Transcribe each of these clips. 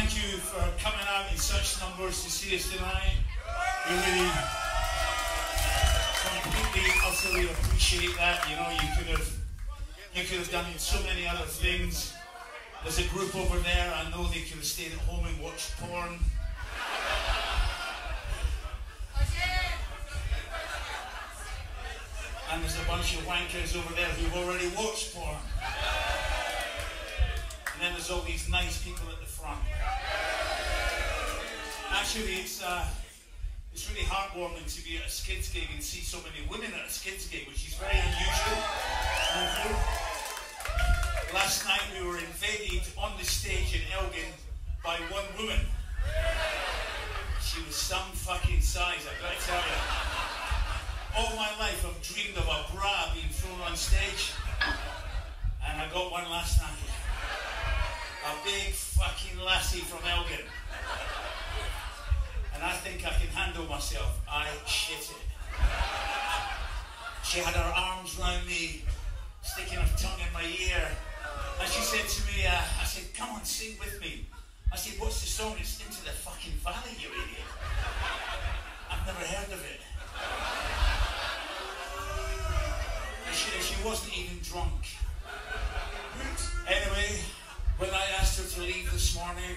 thank you for coming out in such numbers to see us tonight. We really completely, utterly appreciate that. You know, you could have done so many other things. There's a group over there, I know they could have stayed at home and watched porn. And there's a bunch of wankers over there who've already watched porn. And then there's all these nice people at the front. Actually, it's really heartwarming to be at a Skids gig and see so many women at a Skids gig, which is very unusual. Last night we were invaded on the stage in Elgin by one woman. She was some fucking size, I've got to tell you. All my life I've dreamed of a bra being thrown on stage, and I got one last night. A big fucking lassie from Elgin. And I think I can handle myself. I shit it. She had her arms round me, sticking her tongue in my ear. And she said to me, I said, come on, sing with me. I said, what's the song? It's Into the Fucking Valley, you idiot. I've never heard of it. And she wasn't even drunk. Anyway, when I asked her to leave this morning,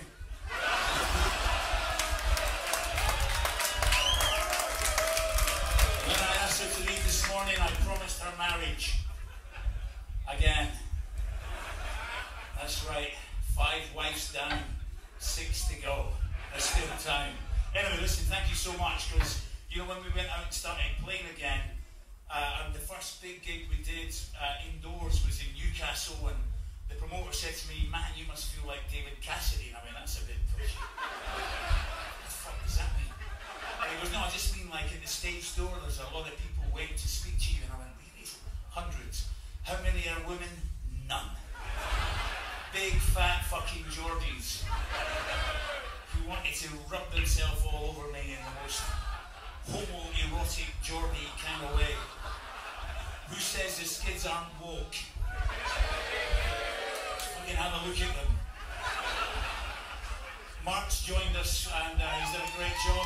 I promised her marriage. Again. That's right. 5 wives down, 6 to go. There's still time. Anyway, listen, thank you so much, because, you know, when we went out and started playing again, and the first big gig we did indoors was in Newcastle, and the promoter said to me, man, you must feel like David Cassidy. And I mean, that's a bit pushy. What the fuck does that mean? And he goes, no, I just mean like at the stage door, there's a lot of people waiting to speak to you. And I went, really? Hundreds. How many are women? None. Big fat fucking Geordies who wanted to rub themselves all over me in the most homoerotic Geordie kind of way. Who says the Skids aren't woke? Fucking have a look at them. Mark's joined us and he's done a great job.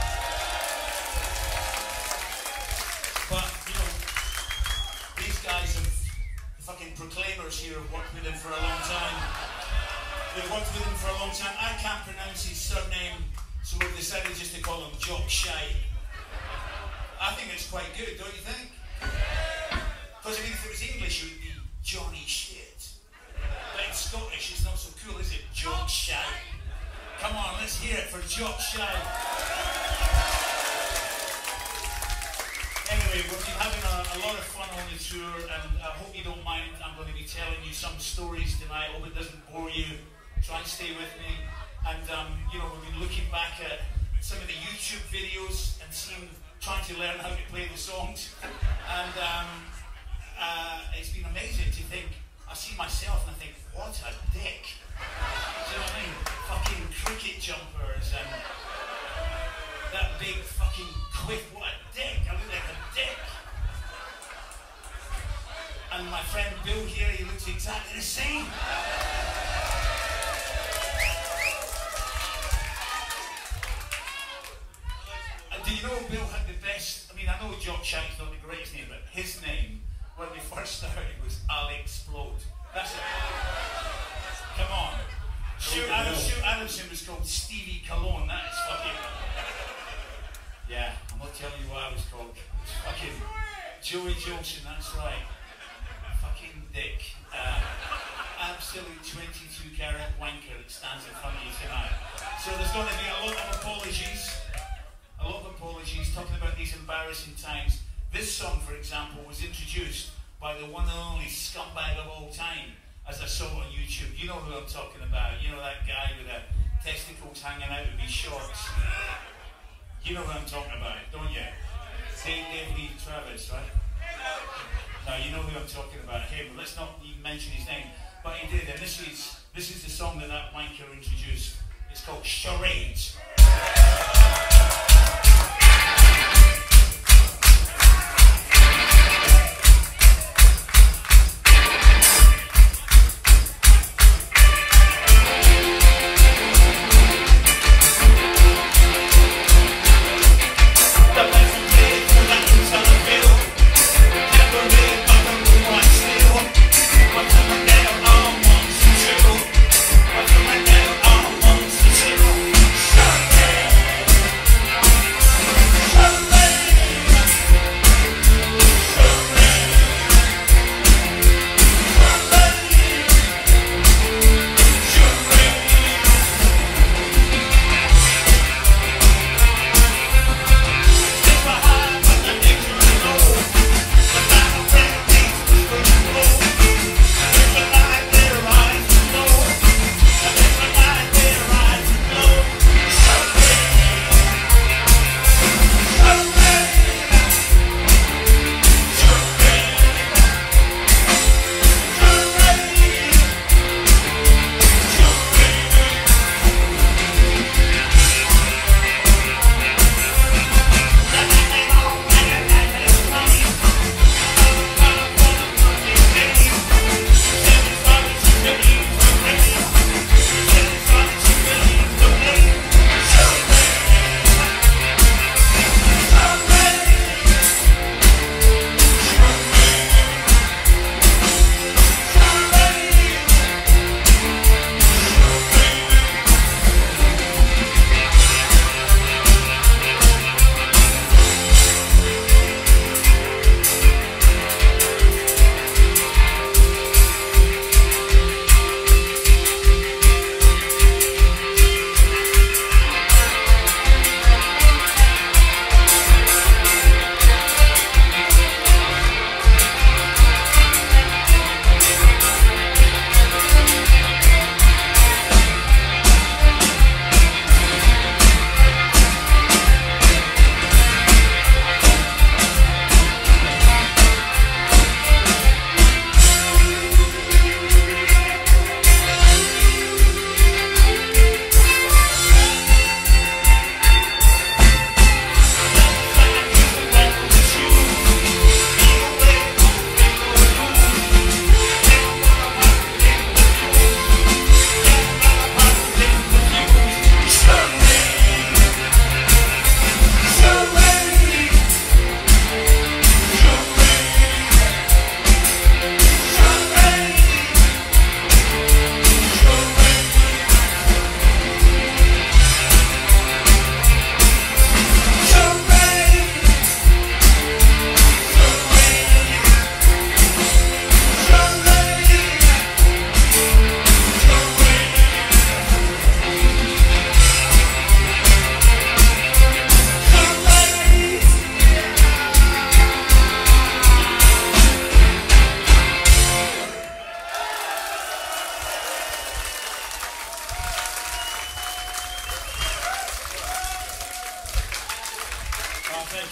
But, you know, these guys have, the fucking Proclaimers here, have worked with him for a long time. They've worked with him for a long time. I can't pronounce his surname, so we've decided just to call him Jock Shy. I think it's quite good, don't you think? Because I mean, if it was English, it would be Johnny Shit. But in Scottish, it's not so cool, is it? Jock Shy. Come on, let's hear it for Jock Shy. Anyway, we've been having a lot of fun on the tour, and I hope you don't mind. I'm going to be telling you some stories tonight. Hope it doesn't bore you. Try and stay with me. And, you know, we've been looking back at some of the YouTube videos and trying to learn how to play the songs. And it's been amazing to think, I see myself and I think, what a dick. Do you know what I mean? Fucking cricket jumpers and that big fucking quiff, what a dick. I look like a dick. And my friend Bill here, he looks exactly the same. Do you know Bill had the best, I mean, I know Jock Shy's not the greatest name, but his name, when we first started, was I'll Explode. That's it. Come on. Stuart Adamson was called Stevie Cologne. That is fucking... Yeah, I'm not telling you what I was called. It's fucking Joey Jolson, that's right. Fucking dick. Absolute 22 carat wanker that stands in front of you tonight. So there's going to be a lot of apologies. Talking about these embarrassing times. This song, for example, was introduced by the one and only scumbag of all time as I saw it on YouTube. You know who I'm talking about. You know that guy with the testicles hanging out of his shorts. You know who I'm talking about, don't you? David Lee Travis, right? No, you know who I'm talking about. Him. Let's not even mention his name. But he did, and this is the song that wanker introduced. It's called Charades.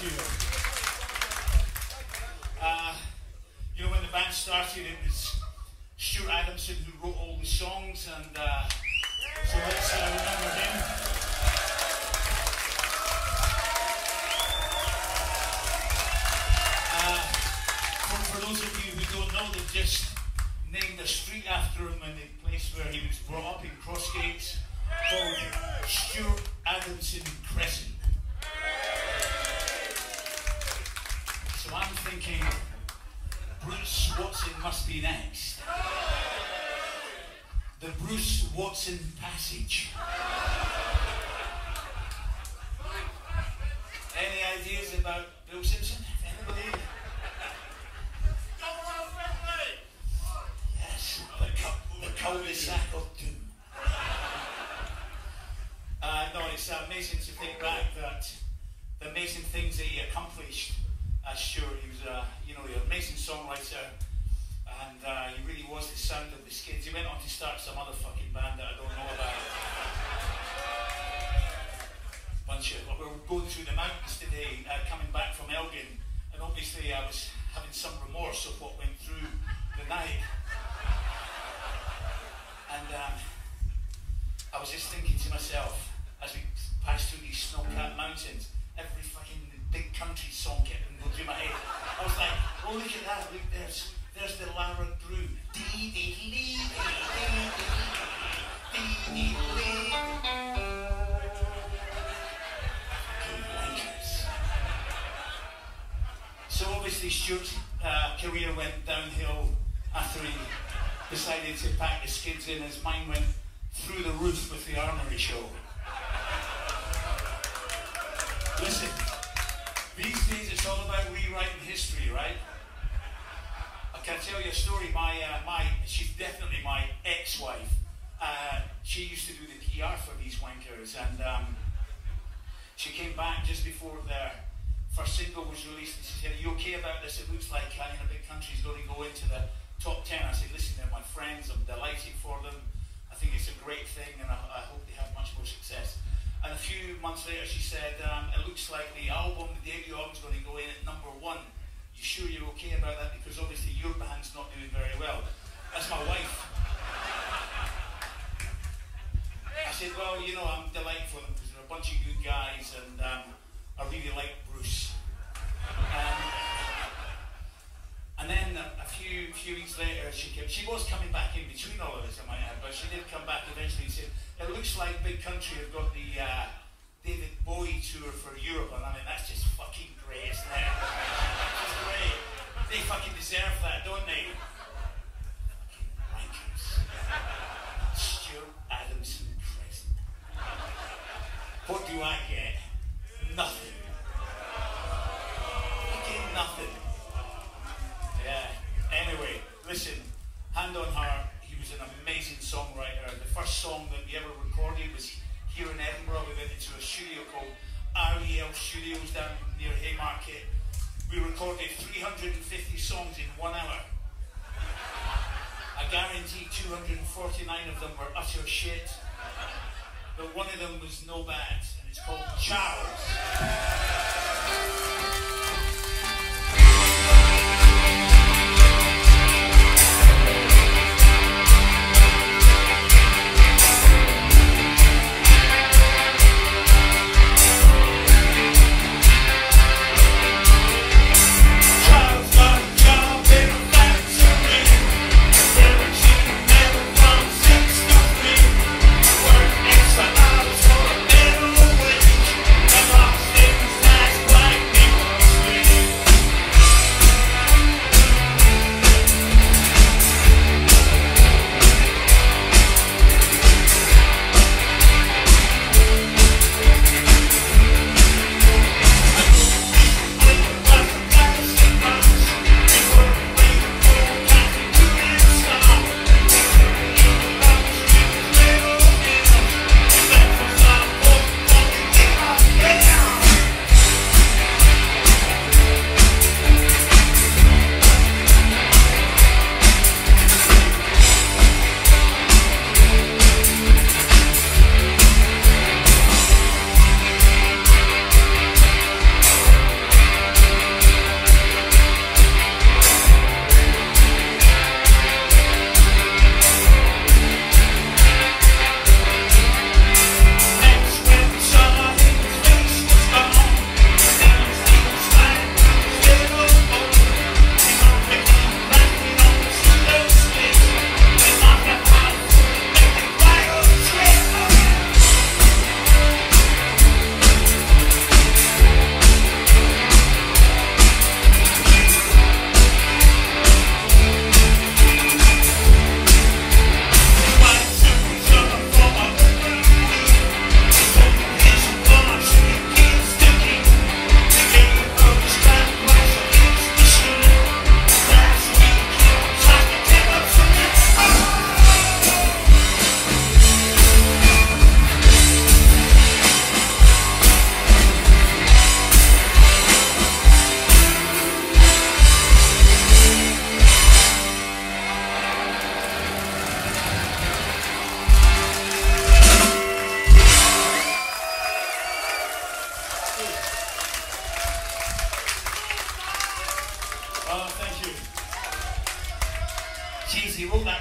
you. You know, when the band started, it was Stuart Adamson who wrote all the songs, and so let's remember him. For those of you who don't know, they've just named a street after him in the place where he was brought up in Crossgates, called Stuart Adamson Crescent. So I'm thinking Bruce Watson must be next. The Bruce Watson Passage. Any ideas about Bill Simpson? Anybody? Yes, the cul-de-sac of doom. No, it's amazing to think back that the amazing things that he accomplished. Stuart, he was an amazing songwriter, and he really was the sound of the Skids. He went on to start some other fucking band that I don't know about. We're going through the mountains today, coming back from Elgin, and obviously I was having some remorse of what went through the night. And I was just thinking to myself, as we passed through these snow-capped mountains, every fucking big country song kept going through my head. I was like, oh, look at that, look, there's the Lara Drew. So obviously Stuart's career went downhill after he decided to pack the Skids in. His mind went through the roof with the Armory show. Listen, these days it's all about rewriting history, right? I can tell you a story. She's definitely my ex-wife. She used to do the PR for these wankers, and she came back just before their first single was released, and she said, "Are you okay about this? It looks like a big country's going to go into the top 10. I said, "Listen, they're my friends. I'm delighted for them. I think it's a great thing, and I hope they have much more success." And a few months later, she said, "It looks like the debut album's going to go in at #1. You sure you're okay about that? Because obviously your band's not doing very well." That's my wife. I said, "Well, you know, I'm delighted for them because they're a bunch of good guys, and I really like Bruce." And then a few weeks later, she was coming back in between all of this, I might add, but she did come back eventually and said, "It looks like Big Country have got the David Bowie tour for Europe." And I mean, that's just fucking great, isn't it? That's great. They fucking deserve that, don't they? Fucking wankers. Stuart Adamson Crescent. What do I get? Nothing. Fucking nothing. Yeah. Anyway, listen, Hand on Heart, he was an amazing songwriter. The first song that we ever recorded was here in Edinburgh. We went into a studio called REL Studios down near Haymarket. We recorded 350 songs in 1 hour. I guarantee 249 of them were utter shit, but one of them was no bad, and it's called Charles. Extra hours for a minimum wage. The boss didn't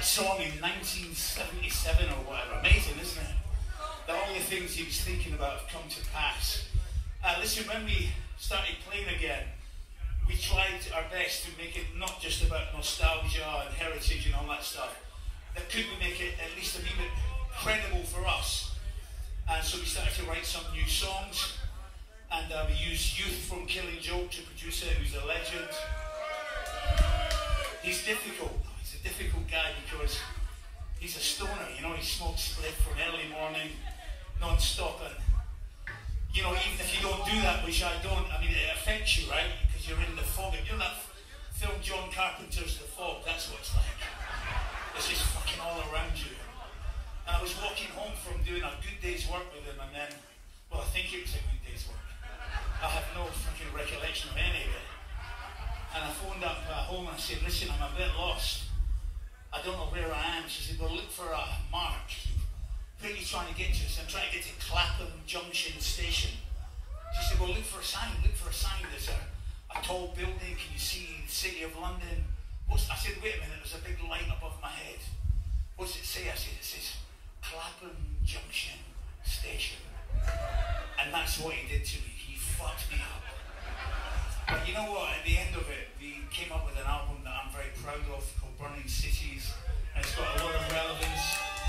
song in 1977 or whatever. Amazing, isn't it? That all the things he was thinking about have come to pass. Listen, when we started playing again, we tried our best to make it not just about nostalgia and heritage and all that stuff. That could we make it at least a wee bit credible for us? And so we started to write some new songs, and we used Youth from Killing Joke to produce it, who's a legend. He's difficult. He's a difficult guy because he's a stoner, you know, he smokes split from early morning, non-stop, and, you know, even if you don't do that, which I don't, I mean, it affects you, right? Because you're in the fog. You know that film John Carpenter's The Fog? That's what it's like. It's just fucking all around you. And I was walking home from doing a good day's work with him, and then, well, I think it was a good day's work. I have no fucking recollection of any of it. And I phoned up home and I said, listen, I'm a bit lost. I don't know where I am. She said, well, look for a mark. Where are you trying to get to? So I'm trying to get to Clapham Junction Station. She said, well, look for a sign. Look for a sign. There's a tall building. Can you see the City of London? I said, wait a minute. There's a big light above my head. What's it say? I said, it says Clapham Junction Station. And that's what he did to me. He fucked me up. But you know what, at the end of it, we came up with an album that I'm very proud of called Burning Cities, and it's got a lot of relevance.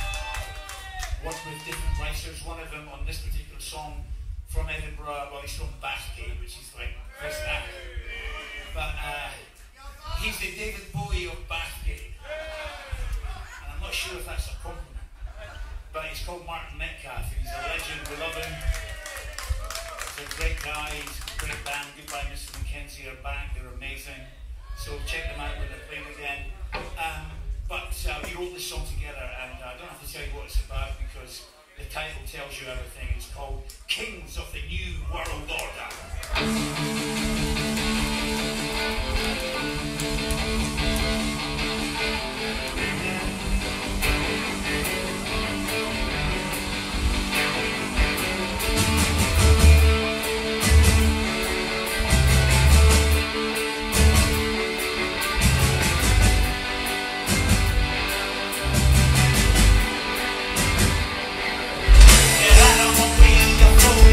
Worked with different writers, one of them on this particular song from Edinburgh, well, he's from Bathgate, which is like, where's that? But he's the David Bowie of Bathgate. And I'm not sure if that's a compliment. But he's called Martin Metcalf, he's a legend, we love him. He's a great guy, he's a great band. Goodbye Mr. Mackenzie are back, they're amazing. So check them out when they're playing again. But we wrote this song together, and I don't have to tell you what it's about because the title tells you everything. It's called Kings of the New World Order. I don't want to be a fool.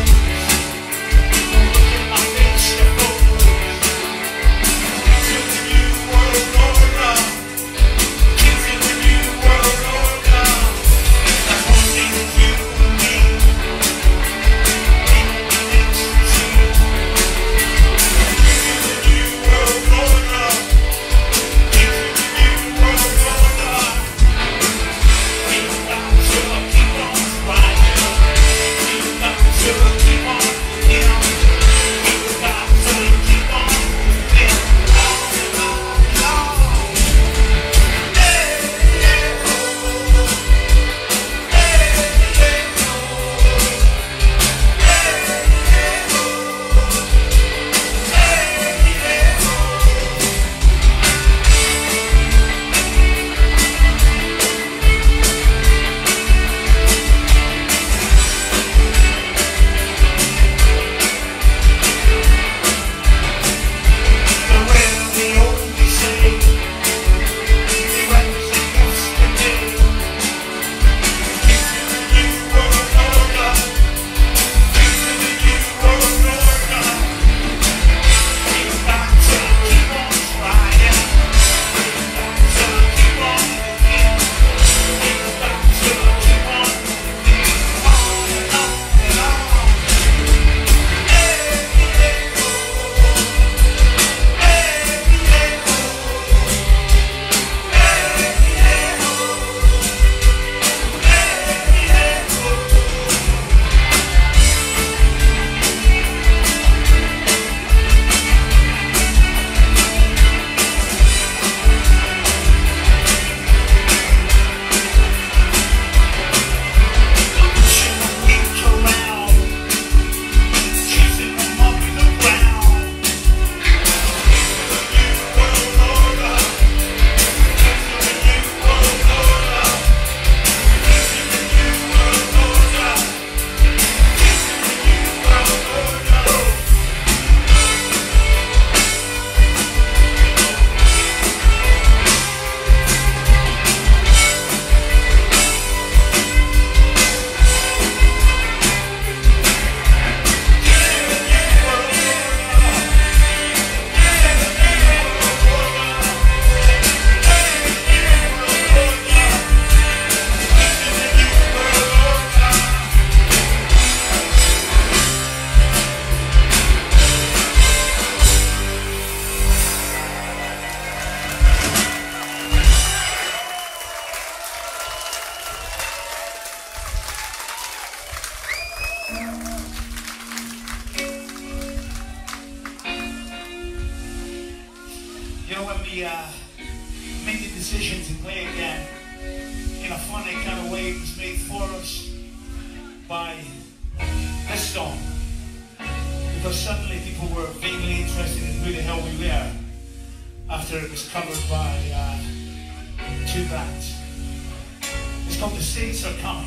we made the decision to play again in a funny kind of way. It was made for us by this song, because suddenly people were vaguely interested in who the hell we were after it was covered by two bands. It's called The Saints Are Coming.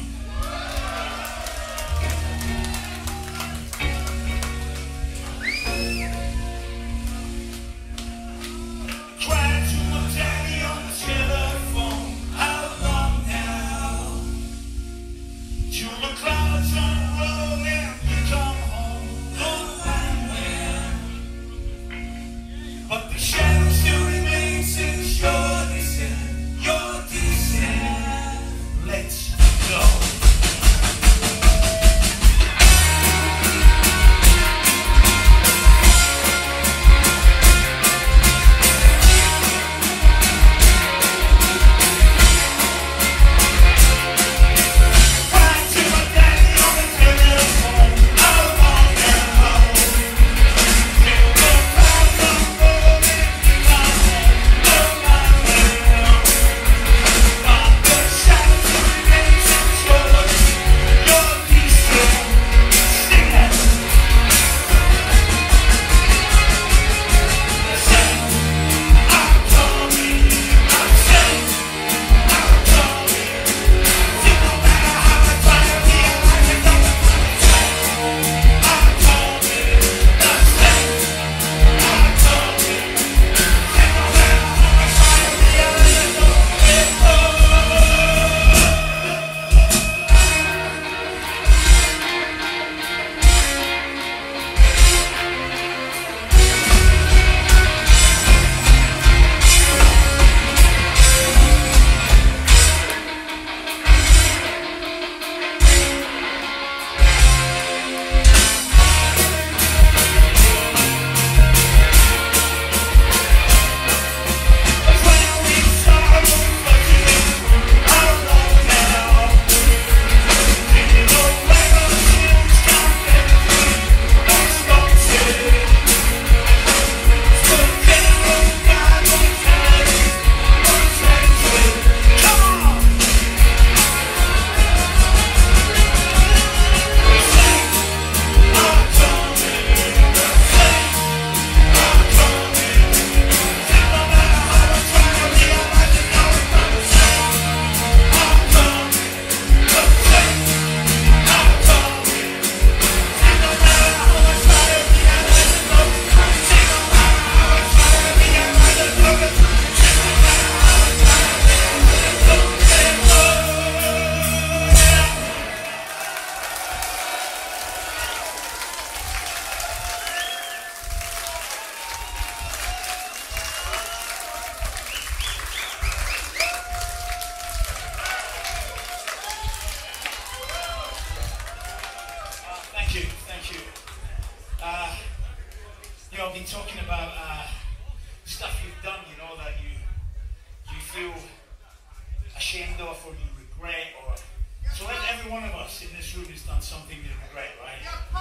I've been talking about stuff you've done, you know, that you feel ashamed of or you regret, or so every one of us in this room has done something they regret, right?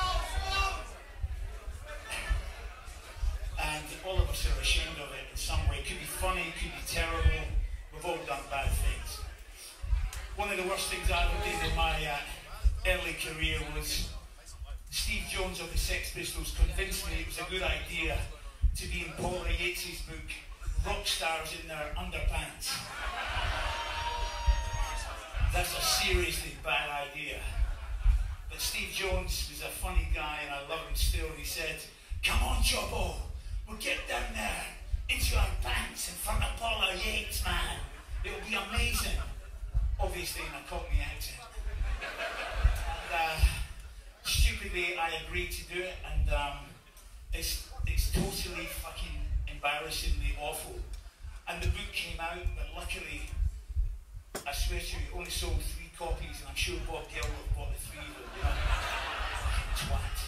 And all of us are ashamed of it in some way. It could be funny, it could be terrible. We've all done bad things. One of the worst things I ever did in my early career was Steve Jones of the Sex Pistols convinced me it was a good idea to be in Paula Yates' book, Rock Stars in Their Underpants. That's a seriously bad idea. But Steve Jones was a funny guy and I love him still. And he said, "Come on, Jobbo, we'll get down there into our pants in front of Paula Yates, man. It'll be amazing." Obviously, and I caught me out. And stupidly, I agreed to do it, and it's totally fucking embarrassingly awful. And the book came out, but luckily, I swear to you, it only sold 3 copies, and I'm sure Bob Geldof bought the 3 of them. You know? Fucking twat.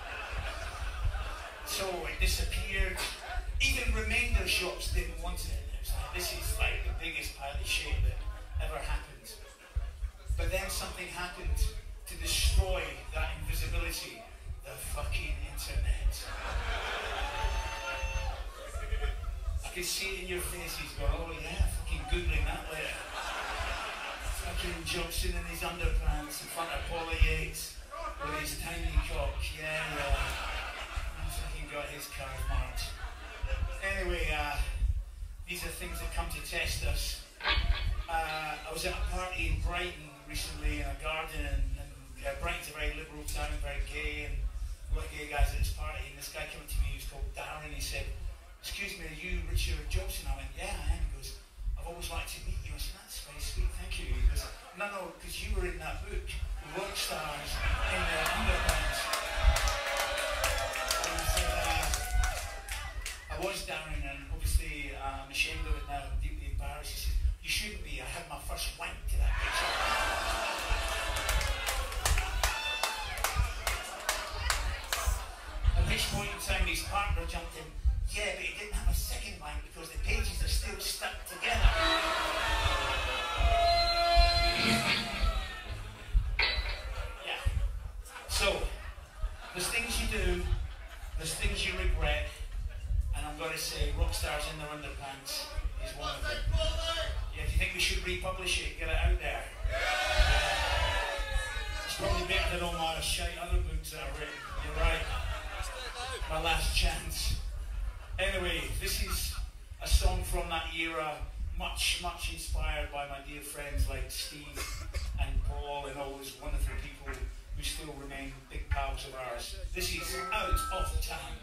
So it disappeared. Even Remainder shops didn't want it. It was like, this is like the biggest pile of shit that ever happened. But then something happened to destroy that invisibility. The fucking internet. I could see it in your faces going, oh yeah, fucking Googling that later. Fucking Johnson in his underpants in front of Paula Yates with his tiny cock. Yeah. He fucking got his card marked. Anyway, these are things that come to test us. I was at a party in Brighton recently in a garden, and Brighton's a very liberal town, very gay, and a lot of gay guys at this party, and this guy came up to me, he was called Darren, he said, excuse me, are you Richard Johnson? I went, yeah, I am. He goes, I've always liked to meet you. I said, that's very sweet, thank you. He goes, no, because you were in that book, Rock Stars in their Underpants. And he said, I was Darren, and obviously I'm ashamed of it now, I'm deeply embarrassed. He said, you shouldn't be, I had my first wank to that picture. At which point in time his partner jumped in, yeah, but he didn't have a second wank because the pages are still stuck together. Yeah. So, there's things you do, there's things you regret, and I'm going to say Rock Stars in their Underpants is one of them. Yeah, do you think we should republish it, get it out there? It's probably better than all my shite other books that I've written. You're right. My last chance. Anyway, this is a song from that era, much inspired by my dear friends like Steve and Paul and all those wonderful people who still remain big pals of ours. This is Out of Time.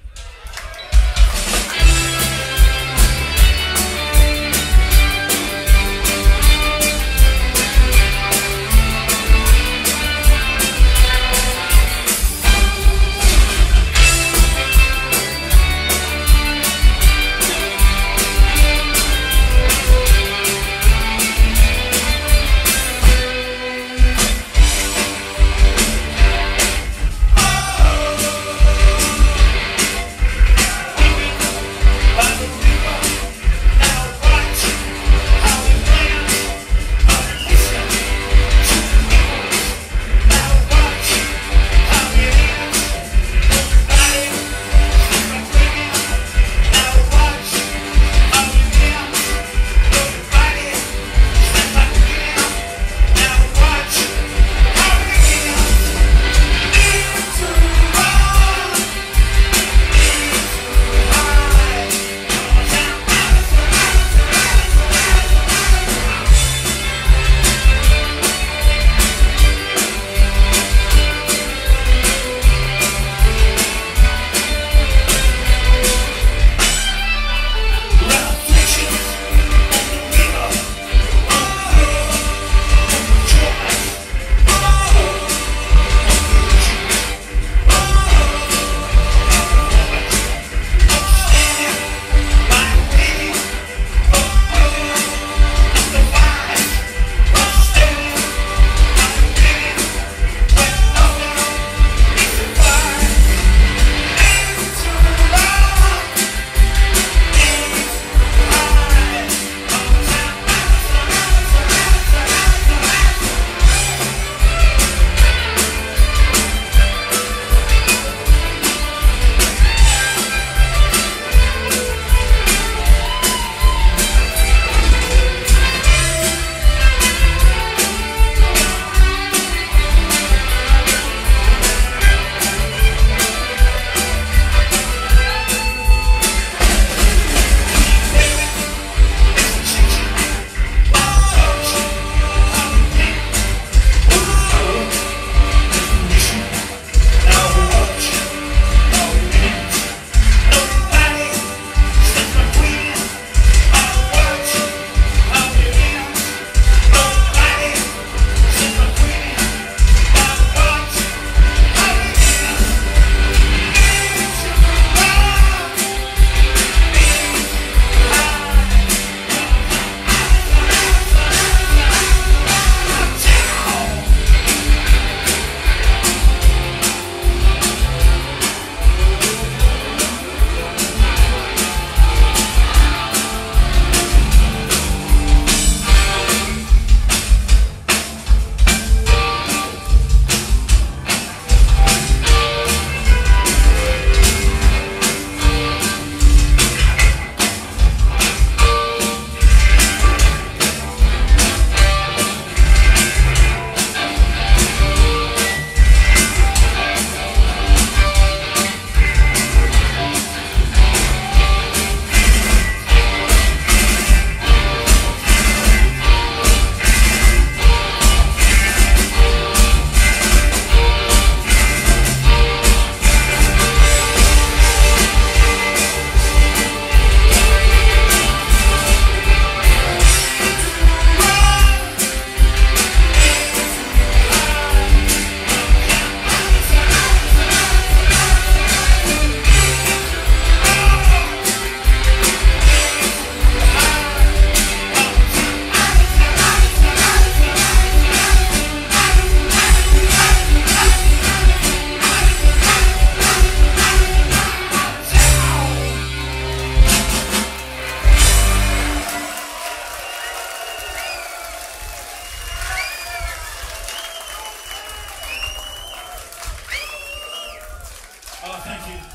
Oh, thank you.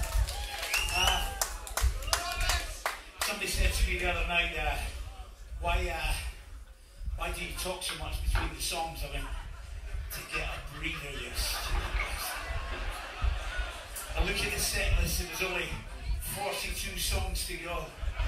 Somebody said to me the other night, why do you talk so much between the songs? I went, to get a breather, yes. I look at the set list and there's only 42 songs to go.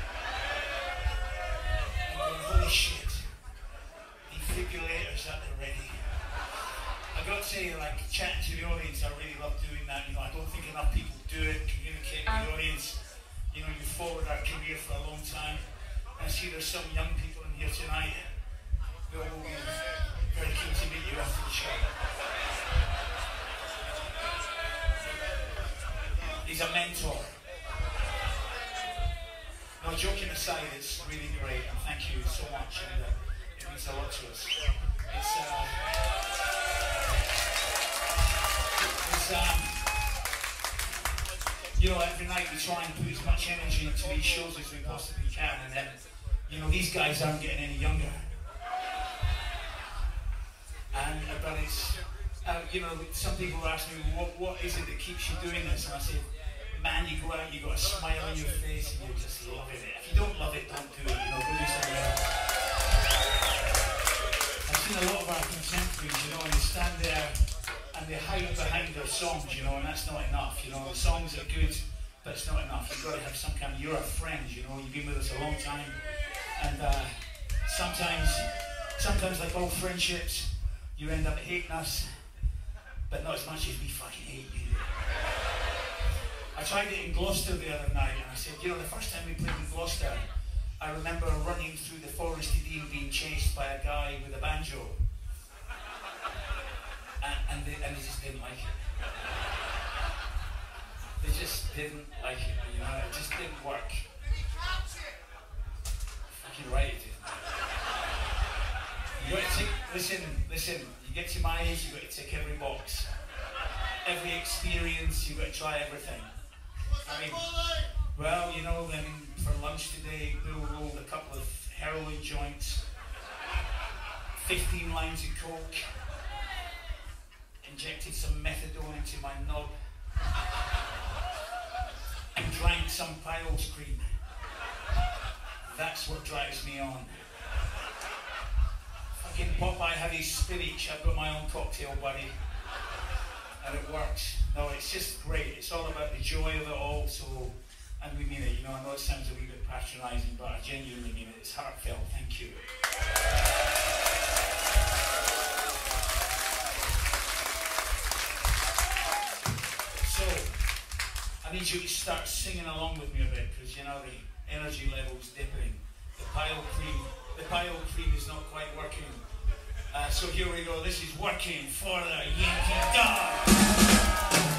I'm going, holy shit. Defibrillators at the ready. I got to say, like, chatting to the audience, I really love doing that. You know, I don't think enough people do it, communicate with the audience. You know, you followed our career for a long time. And I see there's some young people in here tonight. Bill will be very keen to meet you after the show. He's a mentor. No, joking aside, it's really great, and thank you so much, and it means a lot to us. You know, every night we try and put as much energy into these shows as we possibly can, and then, you know, these guys aren't getting any younger. And, but it's, you know, some people ask me, what is it that keeps you doing this? And I say, man, you go out, you got a smile on your face, and you're just loving it. If you don't love it, don't do it, you know, go do something else. I've seen a lot of our contemporaries, you know, and they stand there and they hide behind their songs, you know, and that's not enough, you know. The songs are good, but it's not enough. You've got to have some kind of, you're a friend, you know, you've been with us a long time, and sometimes like all friendships, you end up hating us, but not as much as we fucking hate you. I tried it in Gloucester the other night, and I said, you know, the first time we played in Gloucester, I remember running through the Forest of Dean being chased by a guy with a banjo. And they just didn't like it. They just didn't like it, you know, it just didn't work. Fucking right it didn't. You got to take, listen, you get to my age, you got to tick every box. Every experience, you got to try everything. I mean, well, you know, then for lunch today, Bill rolled a couple of heroin joints, 15 lines of coke, injected some methadone into my knob, and drank some Piles cream. That's what drives me on. Fucking Popeye had his spinach, I've got my own cocktail, buddy. And it works. No, it's just great. It's all about the joy of it all, so, and we mean it, you know, I know it sounds a wee bit patronising, but I genuinely mean it. It's heartfelt. Thank you. So, I need you to start singing along with me a bit, because, you know, the energy level's dipping. The pile cream is not quite working. So here we go. This is Working for the Yankee Dog.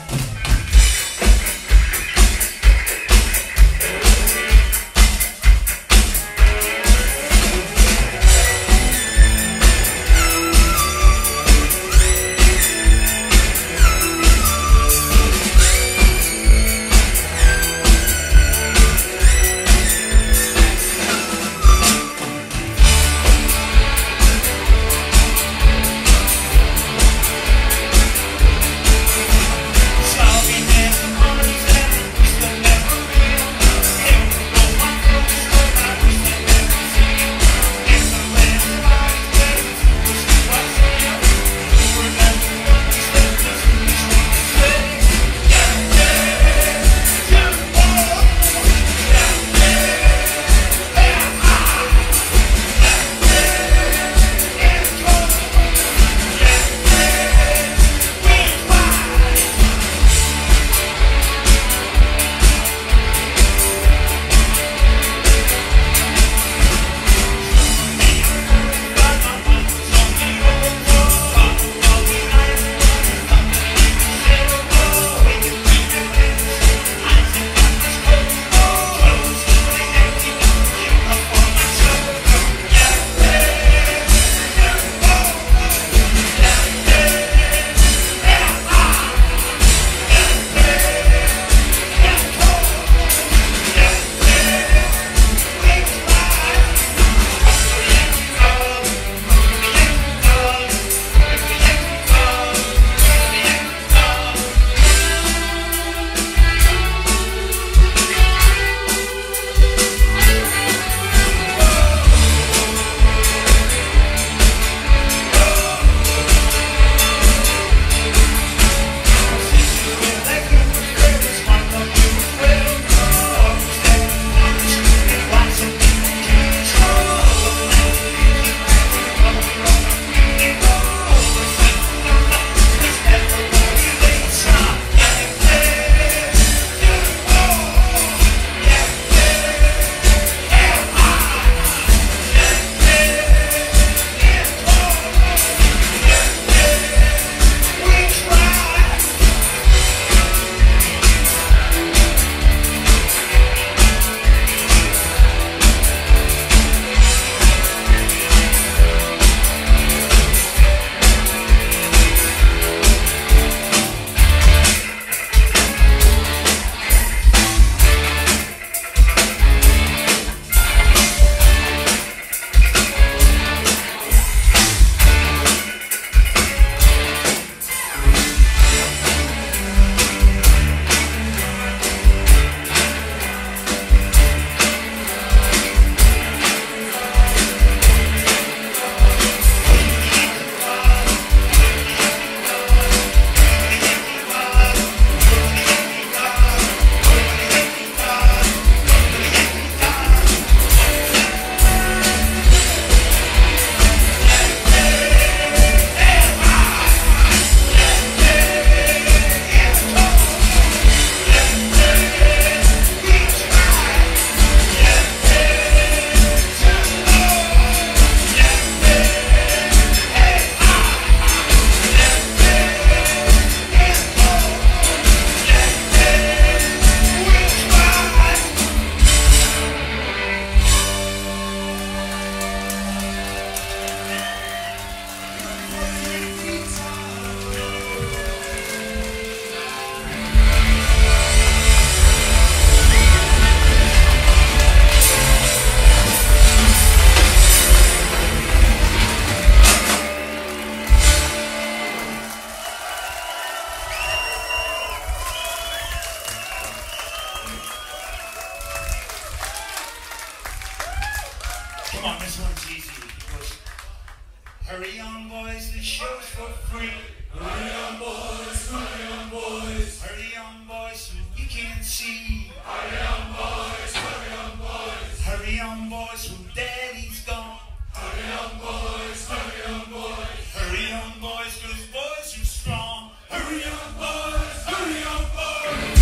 for free. Hurry on, boys, hurry on, boys. Hurry on, boys, so you can see. Hurry on, boys, hurry on, boys. Hurry on, boys, when daddy's gone. Hurry on, boys, hurry on, boys. Hurry on, boys, 'cause boys are strong. Hurry on, boys, hurry on, boys.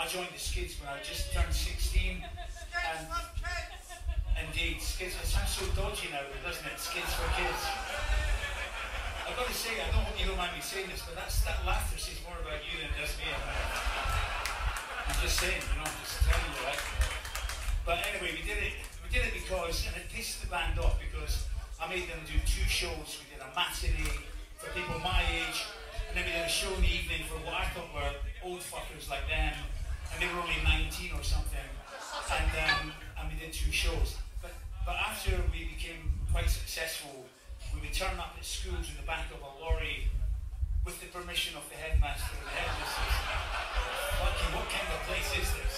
joined the Skids when I just turned 16. And indeed, Skids, it sounds so dodgy now, doesn't it? Skids for Kids. I've got to say, I don't hope you don't mind me saying this, but that laughter says more about you than it does me. I'm just saying, you know, I'm just telling you, right? But anyway, we did it because, and it pissed the band off because I made them do 2 shows. We did a matinee for people my age, and then we did a show in the evening for what I thought were old fuckers like them, and they were only 19 or something, and we did 2 shows. But after we became quite successful, we would turn up at schools in the back of a lorry with the permission of the headmaster and the headmistress. Fucking, what kind of place is this?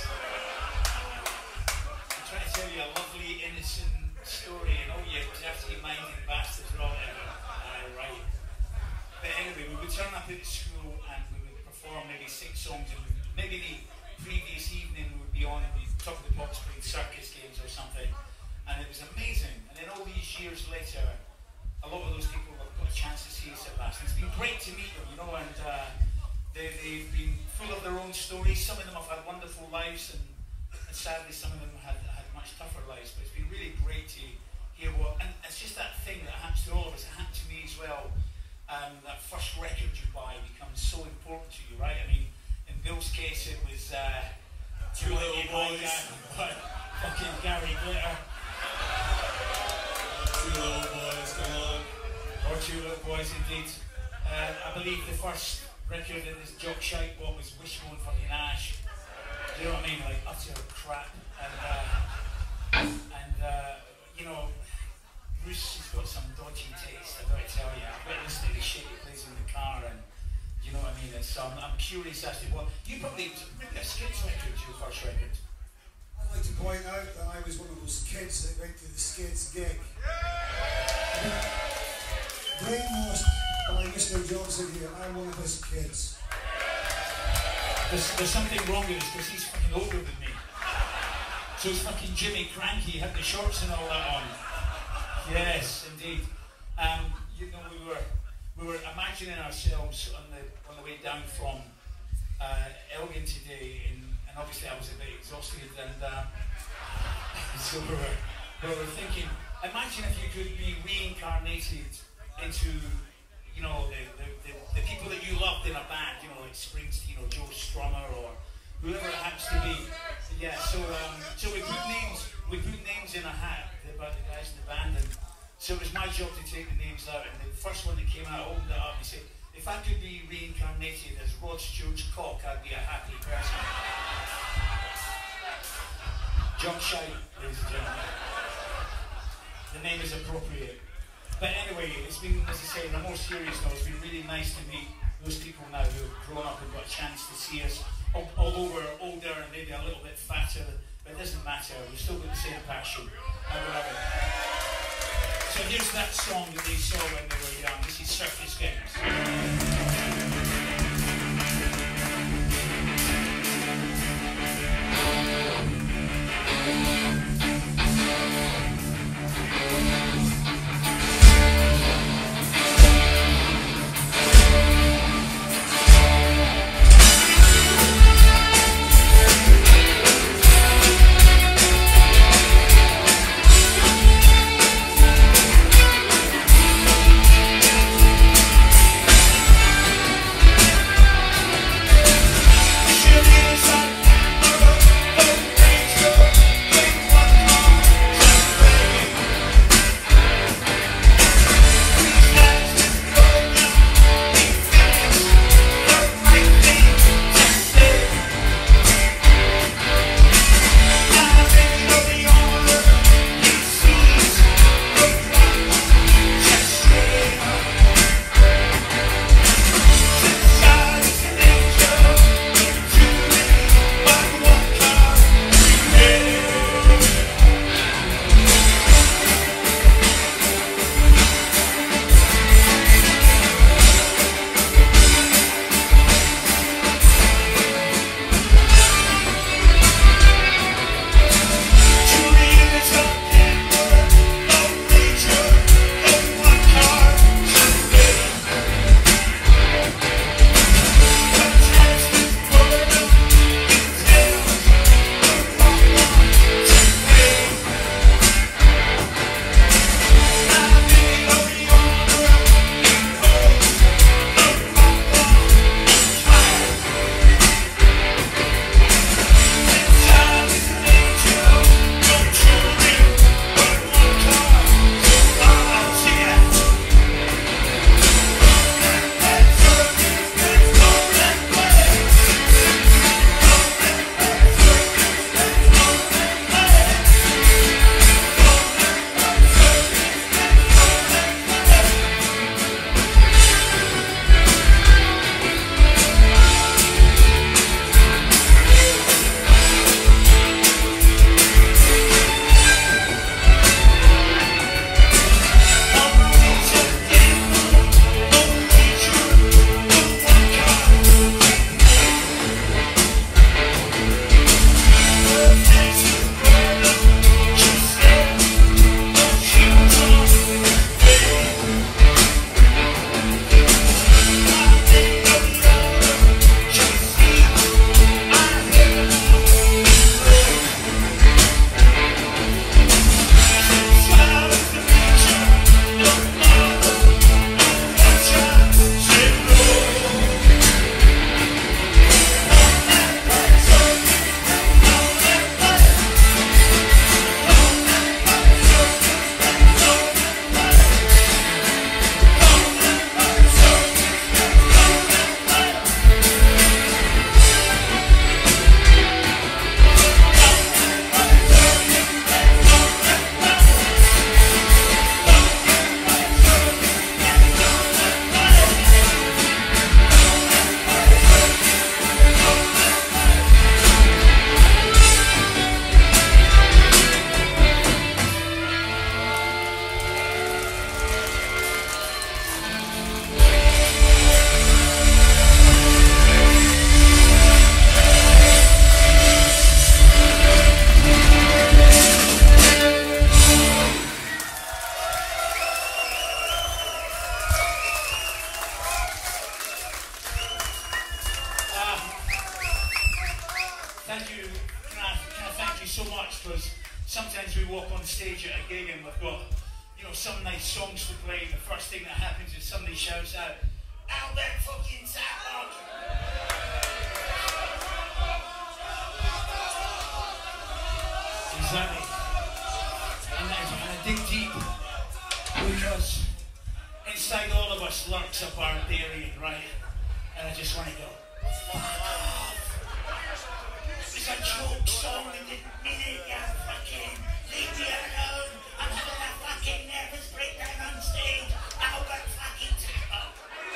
I'm trying to tell you a lovely, innocent story, and all you dirty-minded bastards are all right. But anyway, we would turn up at the school and we would perform maybe 6 songs, and maybe the previous evening we would be on Top of the Pops playing circus games or something, and it was amazing. And then all these years later, a lot of those people have got a chance to see us at last. It's been great to meet them, you know, and they've been full of their own stories. Some of them have had wonderful lives, and sadly some of them had much tougher lives, but it's been really great to hear and it's just that thing that happens to all of us. It happened to me as well. That first record you buy becomes so important to you, right? I mean, in Bill's case it was Two Little Boys. Fucking Gary Glitter. 2 Little Boys, come on. Or 2 Little Boys, indeed. I believe the first record that this jock shite bought was Wishbone Fucking Ash. Do you know what I mean? Like utter crap. And you know, Bruce has got some dodgy taste, I've got to tell you. I've been listening to the shit he plays in the car, and you know what I mean? It's, I'm curious as to what. You probably, maybe a Skids record, your first record. I'd like to point out that I was one of those kids that went to the Skids gig. Brainwashed by Mr. Johnson here, I'm one of his kids. There's something wrong with this because he's fucking older than me. So it's fucking Jimmy Cranky, had the shorts and all that on. Yes, indeed. You know, we were imagining ourselves on the way down from Elgin today, and obviously I was a bit exhausted, and so we were thinking, imagine if you could be reincarnated into, you know, the people that you loved in a band, you know, like Springsteen or Joe Strummer or whoever it happens to be. Yeah, so we put names in a hat about the guys in the band, and so it was my job to take the names out, and the first one that came out, I opened it up and said, if I could be reincarnated as Rod Stewart's cock, I'd be a happy person. Jock shite, ladies and gentlemen. The name is appropriate. But anyway, it's been, as I say, on a more serious note, it's been really nice to meet those people now who have grown up and got a chance to see us. Although we're older and maybe a little bit fatter, but it doesn't matter, we've still got the same passion. So here's that song that they saw when they were young. This is Circus Games. thank you. Can I thank you so much, because sometimes we walk on stage at a gig and we've got, you know, some nice songs to play, and the first thing that happens is somebody shouts out, Albert fucking Saplock! Exactly. And I dig deep, because inside all of us lurks a barbarian, right? And I just want to go, fuck off. It's a joke song, I didn't mean it, you fucking leave me alone. I'm having a fucking nervous breakdown on stage. Albert fucking Saplock.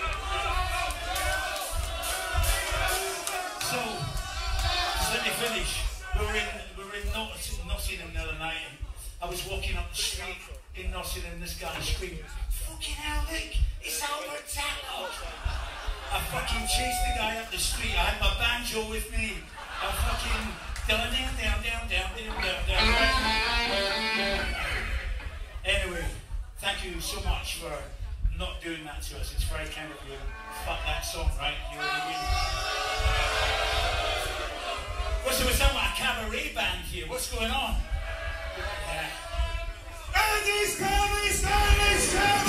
So let me finish. We were in Nottingham the other night, and I was walking up the street in Nottingham, this guy screamed, fucking hell, look, it's Albert Saplock. I fucking chased the guy up the street. I had my banjo with me. I fucking down. Anyway, thank you so much for not doing that to us. It's very kind of you. Fuck that song, right? You know what I mean? What's it? We sound like a cabaret band here. What's going on? Andy's coming!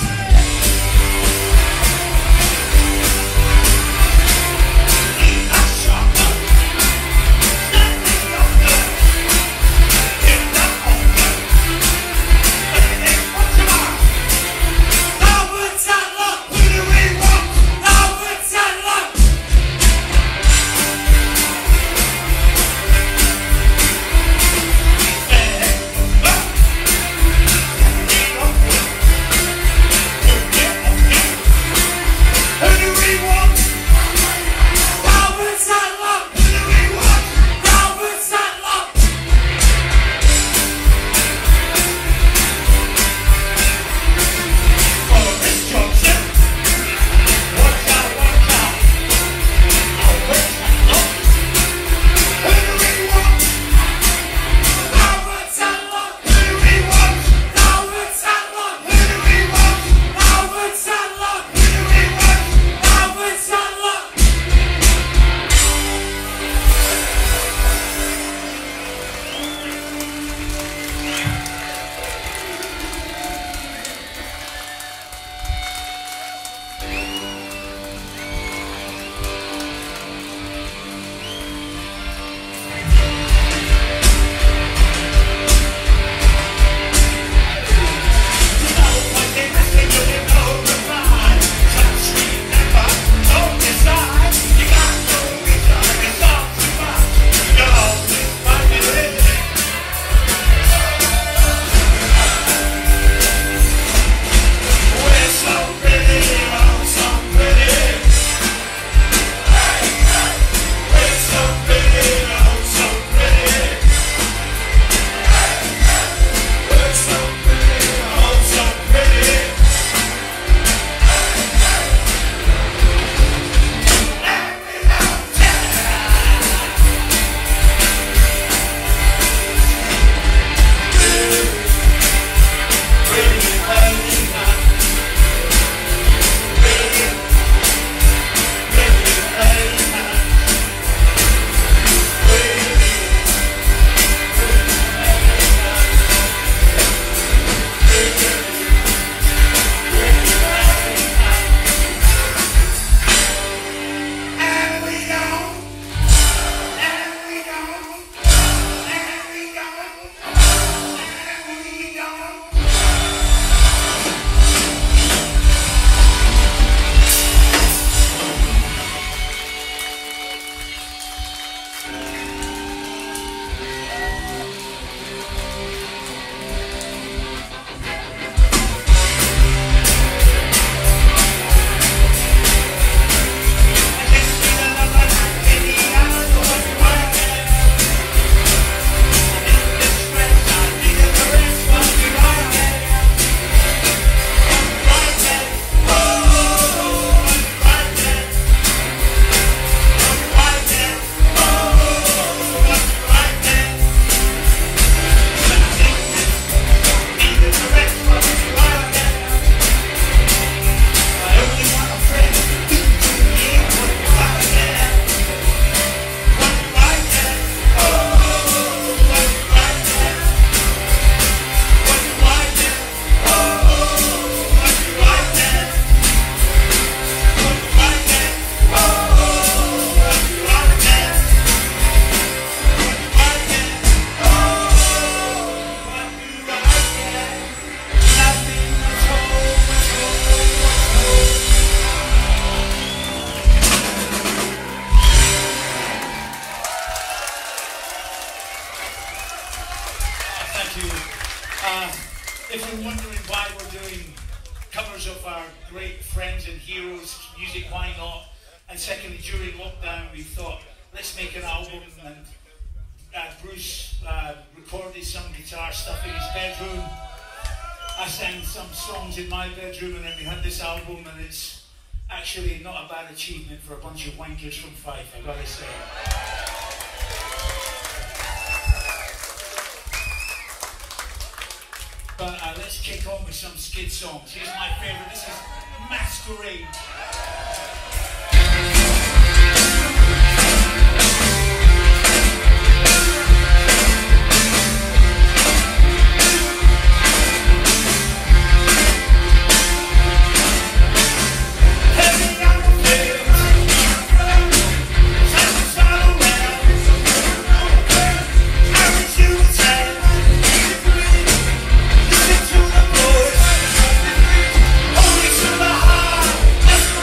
been wondering why we're doing covers of our great friends and heroes music, why not? And secondly, during lockdown, we thought, let's make an album, and Bruce recorded some guitar stuff in his bedroom. I sang some songs in my bedroom, and then we had this album, and it's actually not a bad achievement for a bunch of wankers from Fife, I've got to say. But let's kick on with some skid songs. Here's my favourite, this is Masquerade. Only to the heart.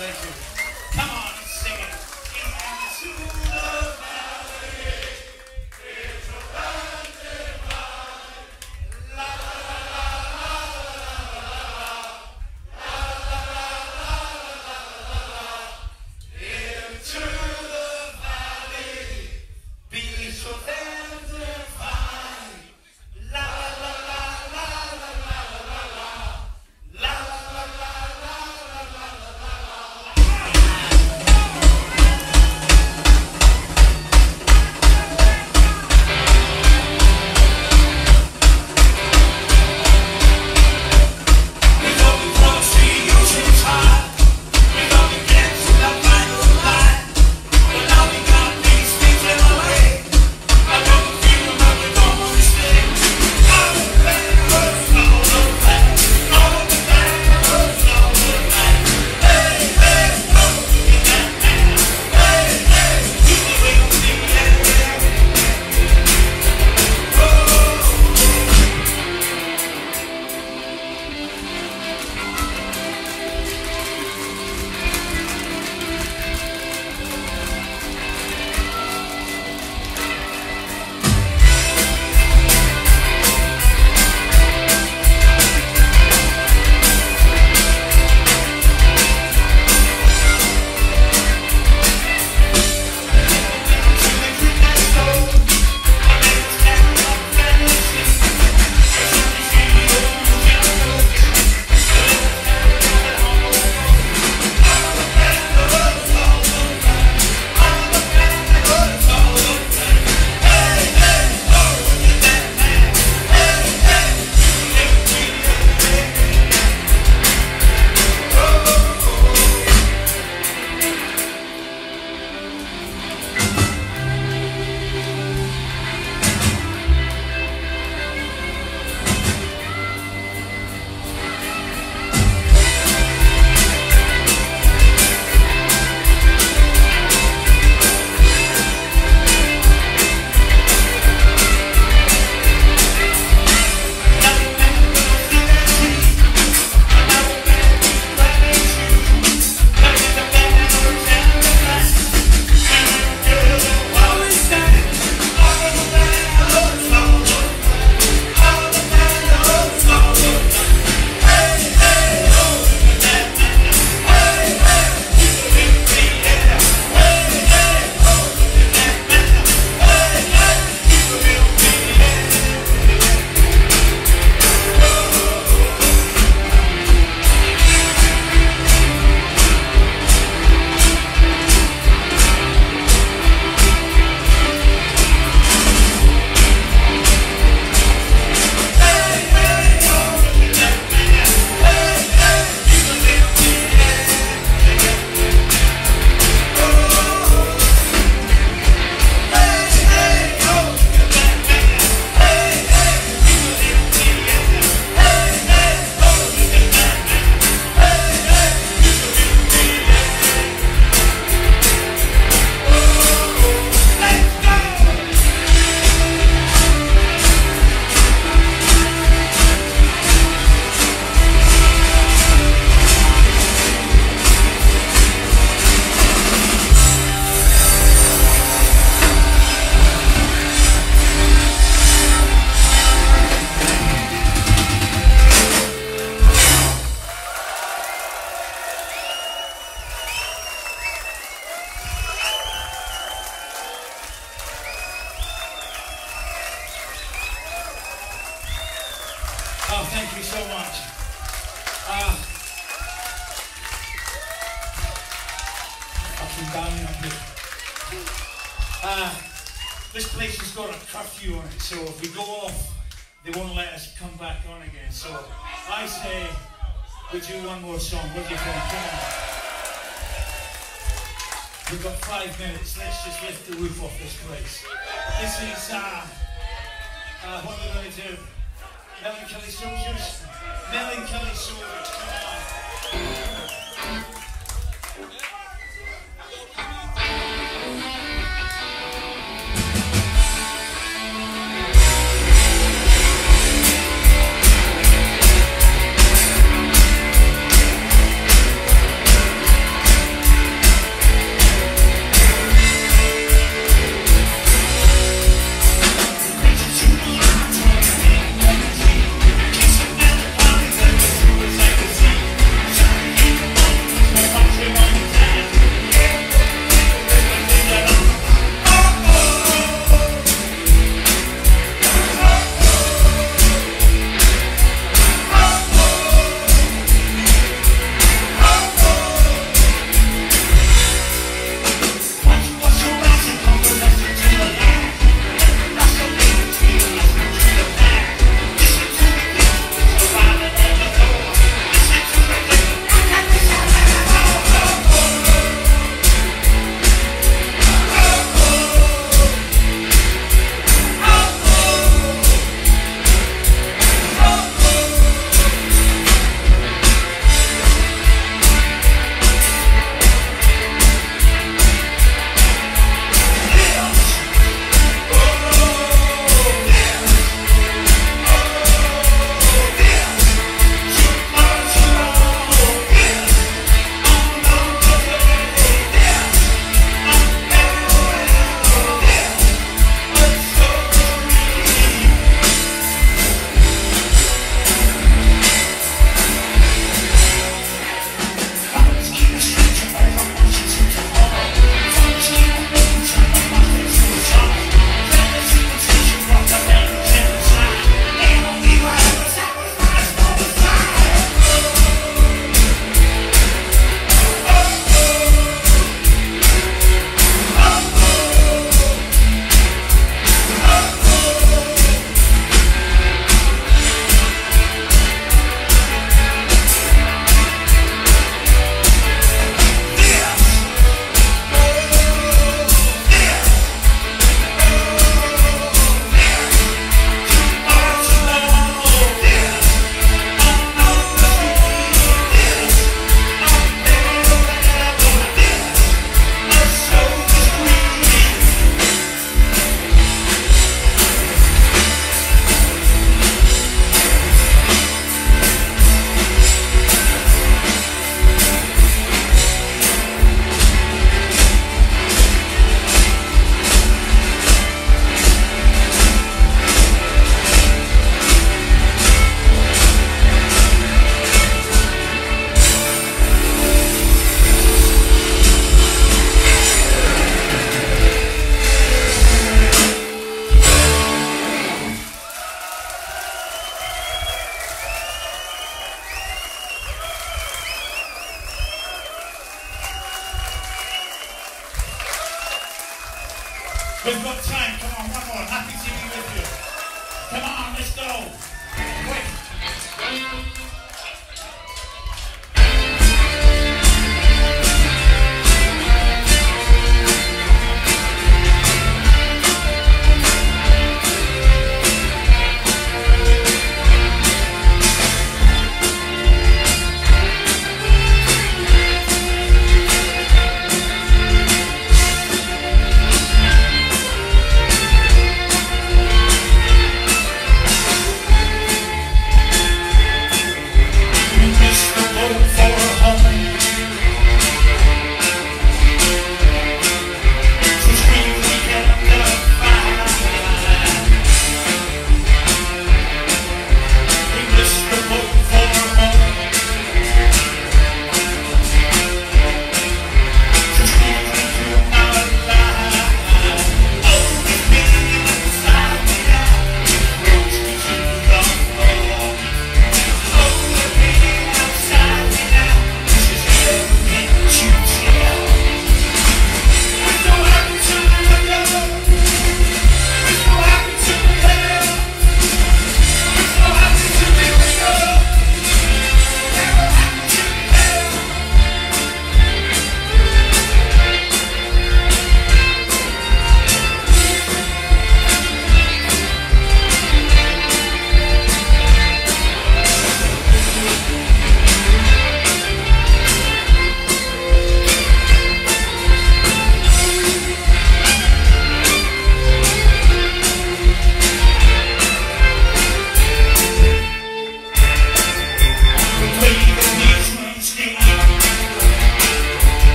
thank you. Come on, sing it. Into the valley, it's a land divine. La la la la la la la la la la. Into the valley, be so land divine. La la la la la la la la. La la la la la la la la. Oh, thank you so much. Fucking down up here. This place has got a curfew on it, so if we go off, they won't let us come back on again. So I say we do one more song. What do you think? Come on. We've got 5 minutes. Let's just lift the roof off this place. This is what we're going to do. Melancholy Soldiers. Melancholy Soldiers. Come on. We've got time. Come on, one more. Happy to be with you. Come on, let's go. Quick.